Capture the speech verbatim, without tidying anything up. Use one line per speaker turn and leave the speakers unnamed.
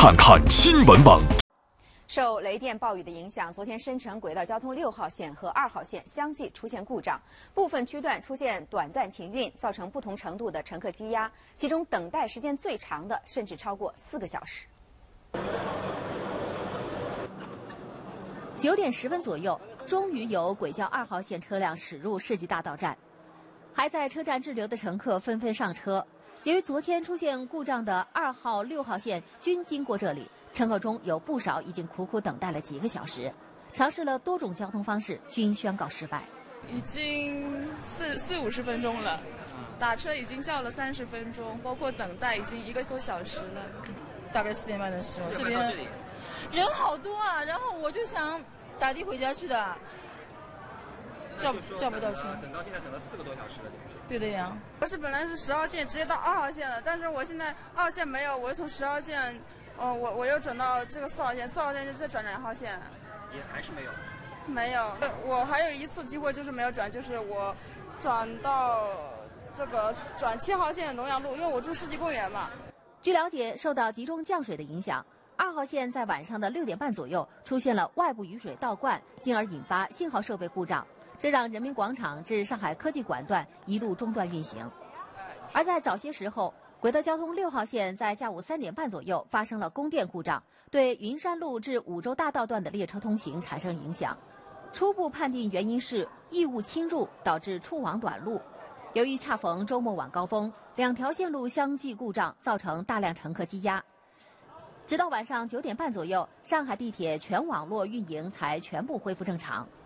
看看新闻网。
受雷电暴雨的影响，昨天深成轨道交通六号线和二号线相继出现故障，部分区段出现短暂停运，造成不同程度的乘客积压，其中等待时间最长的甚至超过四个小时。
九点十分左右，终于有轨交二号线车辆驶入世纪大道站，还在车站滞留的乘客纷纷上车。由于昨天出现故障的二号、六号线均经过这里。 乘客中有不少已经苦苦等待了几个小时，尝试了多种交通方式，均宣告失败。
已经四四五十分钟了，打车已经叫了三十分钟，包括等待已经一个多小时了。
大概四点半的时候，这边人好多啊，然后我就想打的回家去的，叫叫不到车。
等到现在等了四个多小时了，
对的呀。
我是本来是十号线直接到二号线的，但是我现在二号线没有，我从十号线。 哦，我我又转到这个四号线，四号线就再转两号线，
也还是没有，
没有。我还有一次机会就是没有转，就是我转到这个转七号线龙阳路，因为我住世纪公园嘛。
据了解，受到集中降水的影响，二号线在晚上的六点半左右出现了外部雨水倒灌，进而引发信号设备故障，这让人民广场至上海科技馆段一度中断运行。而在早些时候。 轨道交通六号线在下午三点半左右发生了供电故障，对云山路至五洲大道段的列车通行产生影响。初步判定原因是异物侵入导致触网短路。由于恰逢周末晚高峰，两条线路相继故障，造成大量乘客积压。直到晚上九点半左右，上海地铁全网络运营才全部恢复正常。